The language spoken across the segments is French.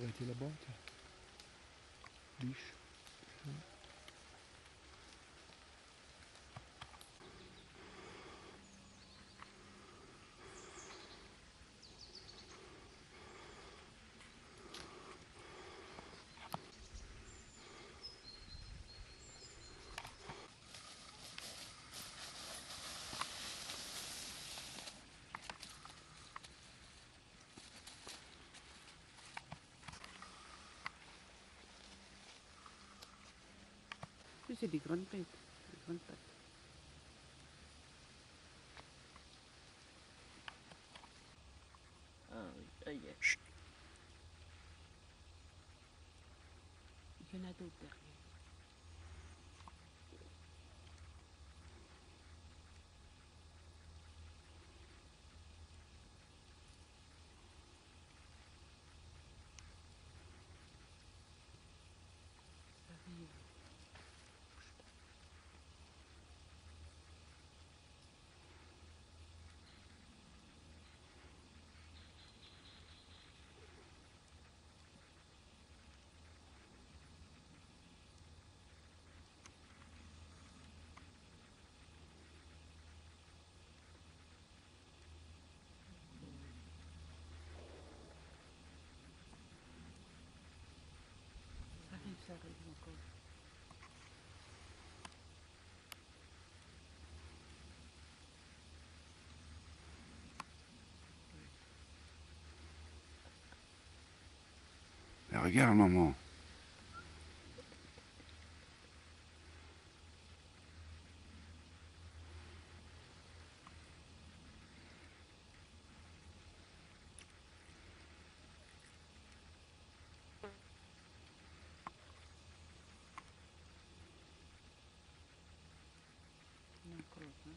arrêter là-bas. Biche. C'est des grandes bêtes, des grandes pattes. Ah oui, aïe. Chut. Il y en a d'autres derrière. Ça arrive. Ça arrive encore. Mais regarde, maman. Il y en a encore, hein.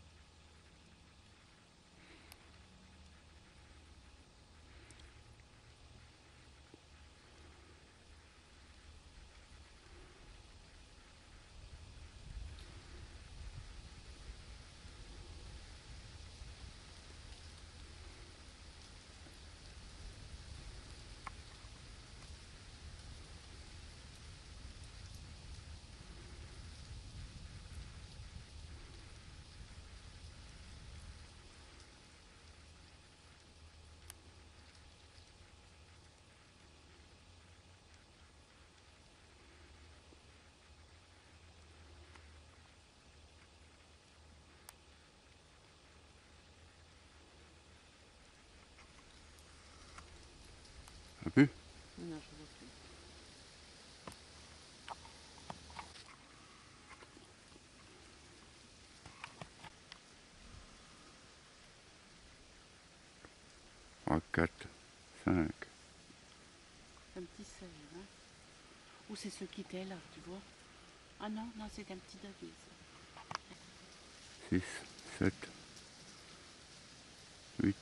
T'as vu? Non, non, je vois plus. 3, 4, 5. Un petit cerf, hein. Ou c'est ceux qui étaient là, tu vois. Ah non, non, c'est un petit daguet, ça. 6, 7, 8,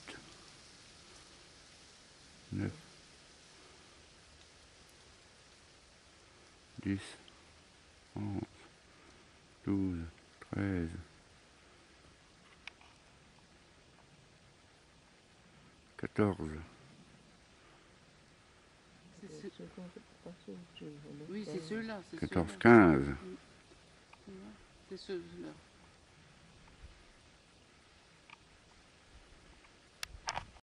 9, 10, 11, 12, 13, 14, Oui, c'est ceux-là. 14, 15. C'est ceux-là.